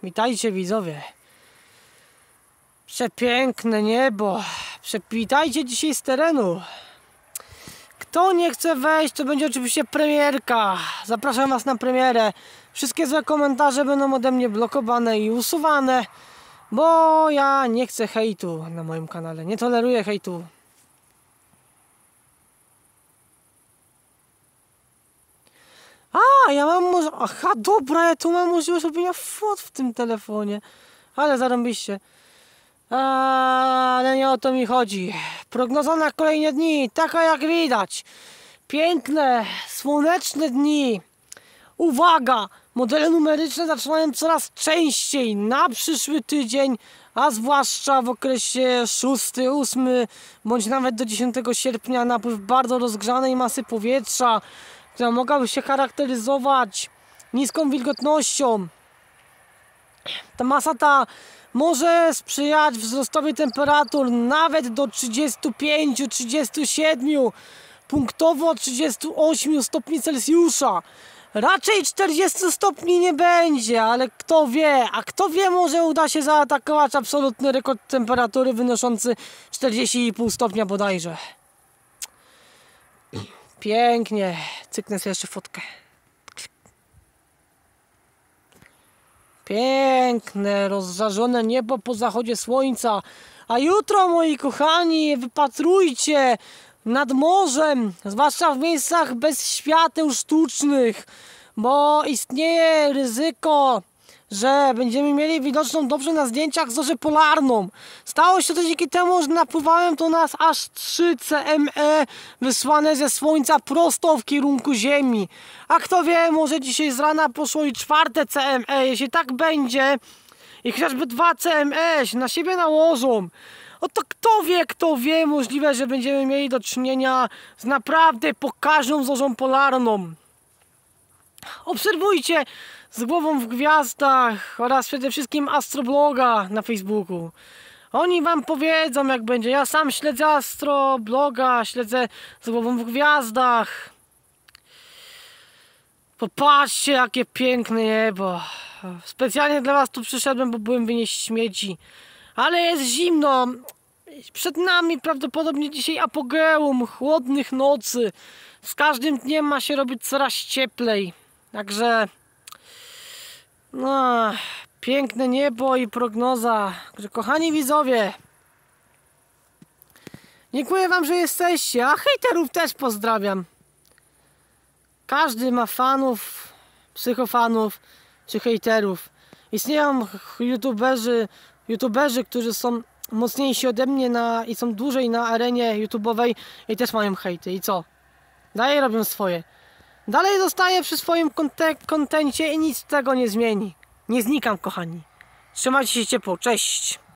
Witajcie widzowie. Przepiękne niebo. Witajcie dzisiaj z terenu. Kto nie chce wejść, to będzie oczywiście premierka. Zapraszam was na premierę. Wszystkie złe komentarze będą ode mnie blokowane i usuwane, bo ja nie chcę hejtu na moim kanale. Nie toleruję hejtu. Ja mam może... Aha, dobra, ja tu mam możliwość robienia fot w tym telefonie. Ale zarąbiście. Ale nie o to mi chodzi. Prognoza na kolejne dni, taka jak widać. Piękne, słoneczne dni. Uwaga! Modele numeryczne zaczynają coraz częściej na przyszły tydzień, a zwłaszcza w okresie 6, 8 bądź nawet do 10 sierpnia napływ bardzo rozgrzanej masy powietrza, która mogłaby się charakteryzować niską wilgotnością. Ta masa ta może sprzyjać wzrostowi temperatur nawet do 35, 37, punktowo 38 stopni Celsjusza. Raczej 40 stopni nie będzie, ale kto wie, a kto wie, może uda się zaatakować absolutny rekord temperatury wynoszący 40,5 stopnia bodajże. Pięknie, cyknę sobie jeszcze fotkę. Piękne, rozżarzone niebo po zachodzie słońca. A jutro, moi kochani, wypatrujcie nad morzem, zwłaszcza w miejscach bez świateł sztucznych, bo istnieje ryzyko, że będziemy mieli widoczną dobrze na zdjęciach zorzę polarną. Stało się to dzięki temu, że napływałem do nas aż 3 CME wysłane ze słońca prosto w kierunku Ziemi. A kto wie, może dzisiaj z rana poszło i 4 CME. Jeśli tak będzie i chociażby 2 CME się na siebie nałożą, oto kto wie, możliwe, że będziemy mieli do czynienia z naprawdę pokaźną zorzą polarną. Obserwujcie Z głową w gwiazdach oraz przede wszystkim Astrobloga na Facebooku. Oni wam powiedzą, jak będzie. Ja sam śledzę Astrobloga, śledzę Z głową w gwiazdach. Popatrzcie, jakie piękne niebo. Specjalnie dla was tu przyszedłem, bo byłem wynieść śmieci. Ale jest zimno. Przed nami prawdopodobnie dzisiaj apogeum chłodnych nocy. Z każdym dniem ma się robić coraz cieplej. Także no, piękne niebo i prognoza. Także kochani widzowie, dziękuję wam, że jesteście. A hejterów też pozdrawiam. Każdy ma fanów, psychofanów czy hejterów. Istnieją youtuberzy, którzy są mocniejsi ode mnie i są dłużej na arenie youtubowej i też mają hejty. I co? Dalej robią swoje. Dalej zostaję przy swoim kontencie i nic z tego nie zmieni. Nie znikam, kochani. Trzymajcie się ciepło. Cześć!